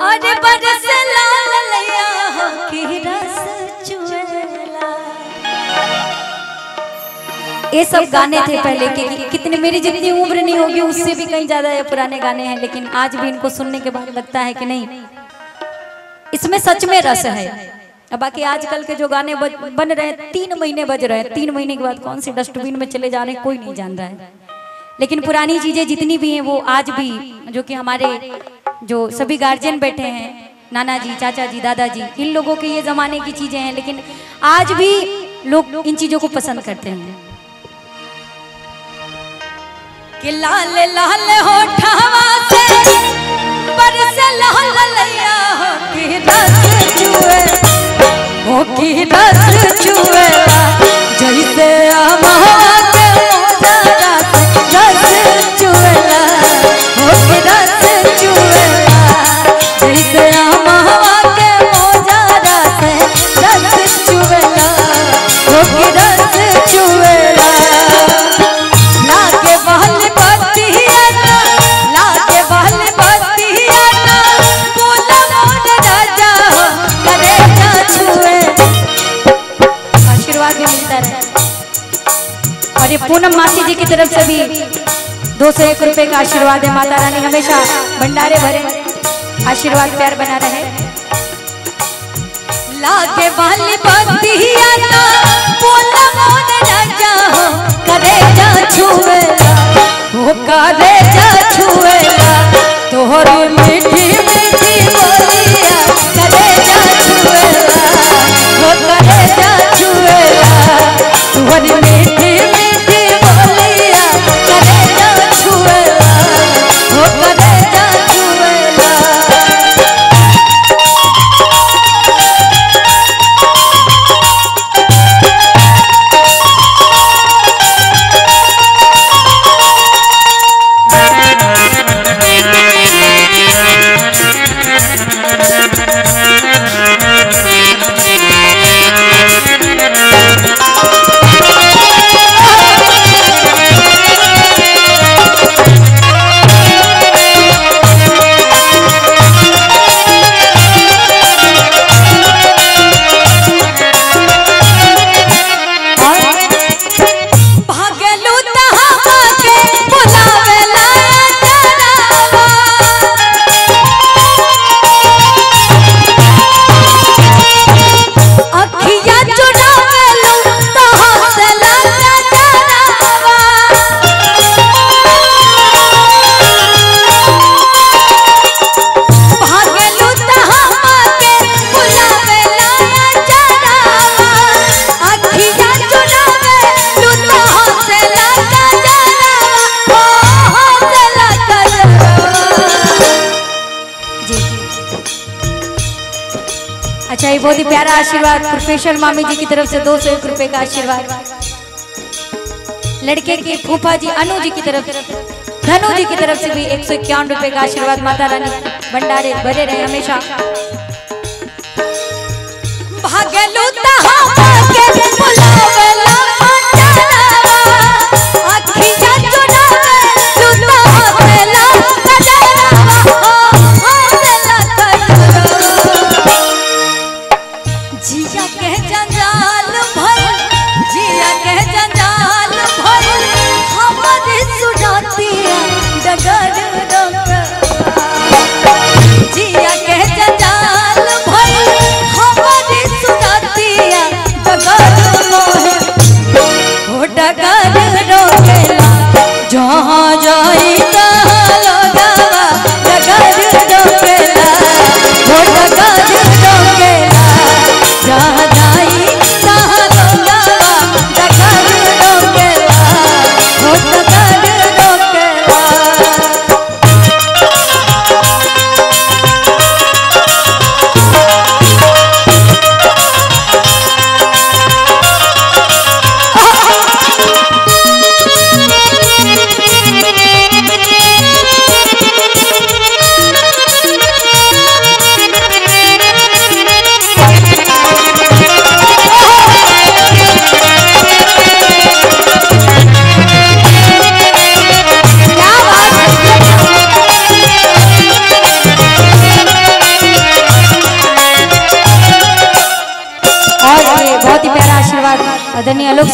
अरे बरस लाल लैया हो की रस चुएला। ये सब गाने थे पहले के, कितने मेरी जितनी उम्र नहीं होगी उससे भी कहीं ज्यादा ये पुराने गाने हैं, लेकिन आज भी इनको सुनने के बाद लगता है कि नहीं इसमें सच में रस है। अब बाकी आजकल के जो गाने बन रहे हैं 3 महीने बज रहे हैं, 3 महीने के बाद कौन सी डस्टबिन में चले जा रहे हैं कोई नहीं जान रहा है। लेकिन पुरानी चीजें जितनी भी हैं वो आज भी, जो कि हमारे जो सभी गार्जियन बैठे हैं, नाना जी, चाचा जी, दादाजी, इन लोगों के ये जमाने की चीजें हैं, लेकिन आज भी लोग इन चीजों को पसंद करते हैं। कि लाल लाल होठवा से बरस लाल लैया हो की रस चुए, हो की रस चुएला। जैसे अमवा के मोजरा रस चुएला, हो की रस चुएला। जैसे अमवा के मोजरा से रस चुएला, हो की रस चुएला। लागे बहल बत्तिया ना, लागे बहल बत्तिया ना, बोला मोर राजा हो करे जा छुए। आशीर्वाद भी मिलता रहे। और ये पूनम मासी जी की तरफ से भी 201 रुपए का आशीर्वाद है। माता रानी हमेशा भंडारे भरे, आशीर्वाद प्यार बना रहे। लागे बहल बत्तिया ना, बोला मोर राजा हो करे जा छुएला, हो करे जा छुएला। तोहरी मीठी मीठी बोलिया करे जा छुएला, हो करे जा छुएला। तोहरी मीठी मीठी बोलिया करे जा छुएला, हो करे जा छुएला। अच्छा, ये बहुत ही प्यारा आशीर्वाद प्रोफेसर मामी जी की तरफ से 201 रुपए का आशीर्वाद। लड़के की फूफा जी अनु जी की तरफ, धनु जी की तरफ से भी 151 रुपए का आशीर्वाद। माता रानी भंडारे भरे रहे हमेशा। भागेलू तहावा के बुलावेला मंडरावा, अखिया चुरावे लुता हसेला कजरावा, हसेला कजरावा। जिया के जंजाल भर, जिया के जंजाल भर, हमारी सुजातिया डगर डगर। जिया के जंजाल भर, हमारी सुजातिया डगर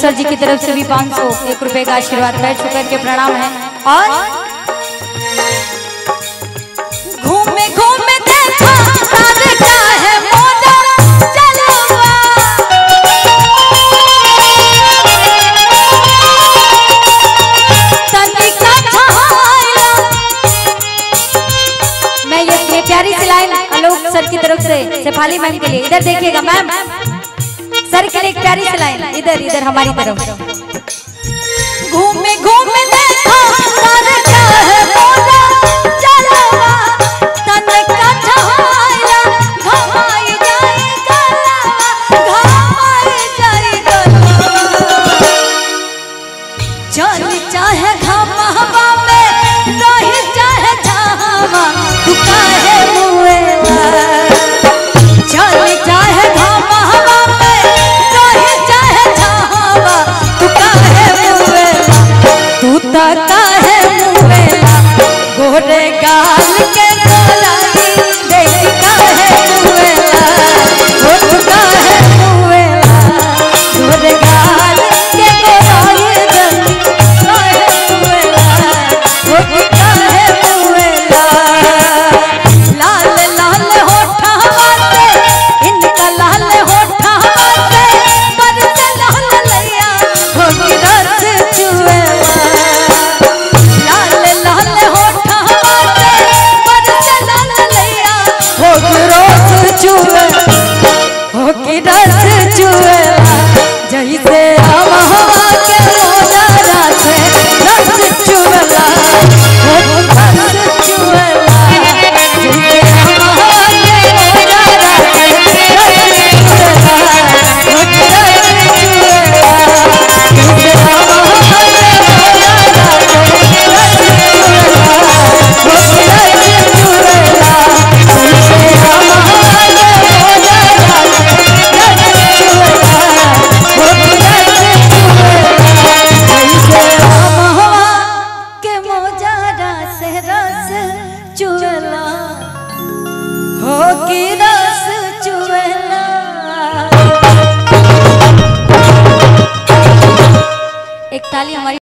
बागेश्वर जी की तरफ से भी 501 रुपए का आशीर्वाद पैर छूकर के प्रणाम है। और घूमे घूमे देखा तारे का है मोरा चलवा, तनिका छाया। मैं ये प्यारी सी लाइन आलोक सर की तरफ से शेफाली मैम के लिए, इधर देखिएगा मैम, सर के लिए एक प्यारी सी लाइन, इधर इधर हमारी तरफ। घूमे घूमे देखा तारे का है मोरा चलवा, तनिका छाया। घमाई जाई गलवा, घमाई जाई गलवा। चल चाहे घमावा में रही चाहे छावा, तू काहे मुएला। चल चाहे घमावा में रही चाहे छावा, तू काहे मुएला। तू तो काहे मुएला, गोरे गाल के गोलाई देख काहे मुएला। ओ तू काहे मुएला, गोरे गाल के गोलाई देख काहे मुएला। ओ तू काहे मुएला। लाल लाल होठवा से, इनका लाल होठवा से, बरसे लाल लैया हो की रस चुएला। लाल लाल होठवा से, बरसे लाल लैया हो की रस चुएला, हो की रस चुएला। जैसे अमवा के मोजरा से रस चुएला, हो की रस चुएला। जैसे अमवा के मोजरा से रस चुएला, हो की रस चुएला। जैसे अमवा के मोजरा से रस चुएला, हो की रस चुएला। जैसे अमवा के मोजरा से रस चुएला, हो की रस चुएला। एक ताली हमारी